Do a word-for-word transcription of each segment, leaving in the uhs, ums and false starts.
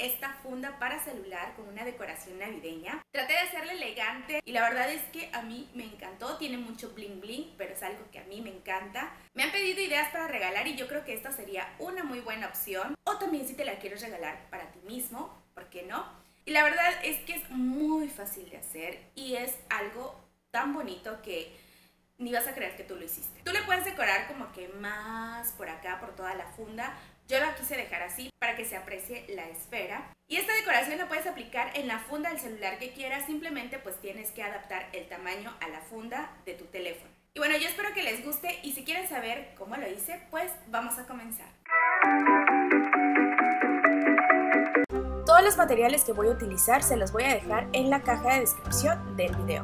esta funda para celular con una decoración navideña. Traté de hacerla elegante y la verdad es que a mí me encantó. Tiene mucho bling bling, pero es algo que a mí me encanta. Me han pedido ideas para regalar y yo creo que esta sería una muy buena opción. O también si te la quieres regalar para ti mismo, ¿por qué no? Y la verdad es que es muy fácil de hacer y es algo tan bonito que ni vas a creer que tú lo hiciste. Tú le puedes decorar como que más por acá, por toda la funda. Yo la quise dejar así para que se aprecie la esfera. Y esta decoración la puedes aplicar en la funda del celular que quieras. Simplemente pues tienes que adaptar el tamaño a la funda de tu teléfono. Y bueno, yo espero que les guste y si quieren saber cómo lo hice, pues vamos a comenzar. Todos los materiales que voy a utilizar se los voy a dejar en la caja de descripción del video.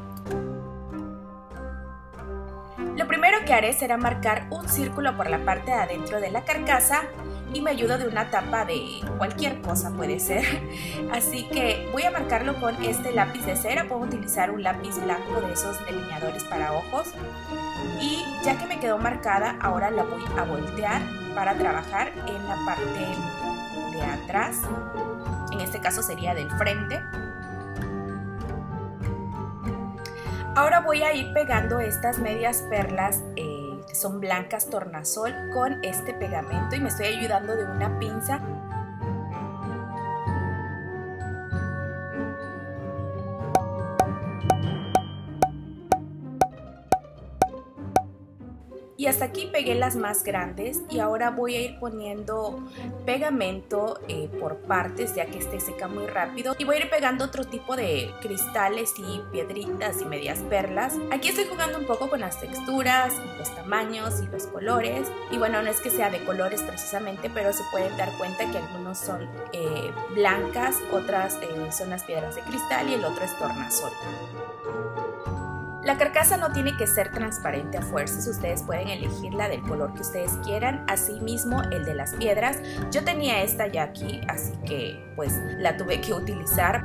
Lo primero que haré será marcar un círculo por la parte de adentro de la carcasa y me ayudo de una tapa de cualquier cosa, puede ser. Así que voy a marcarlo con este lápiz de cera. Puedo utilizar un lápiz blanco de esos delineadores para ojos. Y ya que me quedó marcada, ahora la voy a voltear para trabajar en la parte de atrás. En este caso sería del frente. Ahora voy a ir pegando estas medias perlas eh, que son blancas tornasol con este pegamento y me estoy ayudando de una pinza. Y hasta aquí pegué las más grandes y ahora voy a ir poniendo pegamento eh, por partes ya que este seca muy rápido. Y voy a ir pegando otro tipo de cristales y piedritas y medias perlas. Aquí estoy jugando un poco con las texturas, los tamaños y los colores. Y bueno, no es que sea de colores precisamente, pero se pueden dar cuenta que algunos son eh, blancas, otras eh, son las piedras de cristal y el otro es tornasol. La carcasa no tiene que ser transparente a fuerzas, ustedes pueden elegirla del color que ustedes quieran, asimismo el de las piedras. Yo tenía esta ya aquí, así que pues la tuve que utilizar.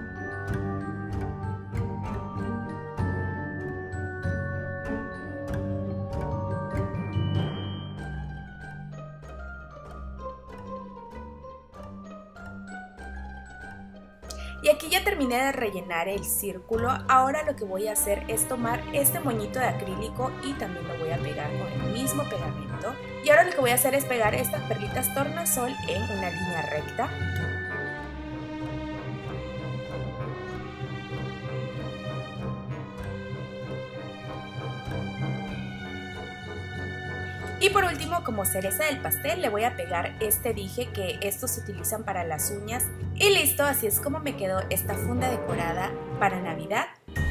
Y aquí ya terminé de rellenar el círculo. Ahora lo que voy a hacer es tomar este moñito de acrílico y también lo voy a pegar con el mismo pegamento. Y ahora lo que voy a hacer es pegar estas perlitas tornasol en una línea recta. Y por último, como cereza del pastel, le voy a pegar este dije, que estos se utilizan para las uñas. Y listo, así es como me quedó esta funda decorada para Navidad.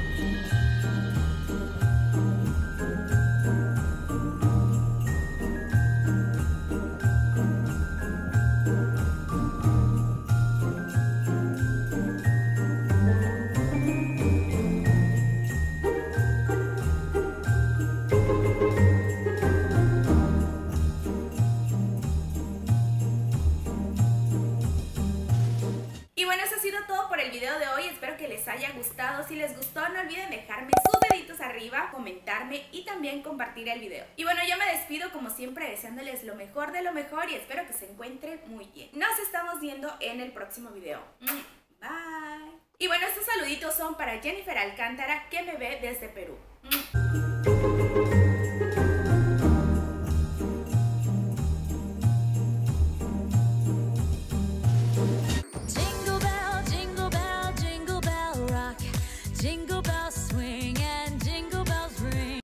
Y bueno, eso ha sido todo por el video de hoy, espero que les haya gustado. Si les gustó, no olviden dejarme sus deditos arriba, comentarme y también compartir el video. Y bueno, yo me despido como siempre deseándoles lo mejor de lo mejor y espero que se encuentren muy bien. Nos estamos viendo en el próximo video. Bye. Y bueno, estos saluditos son para Jennifer Alcántara, que me ve desde Perú.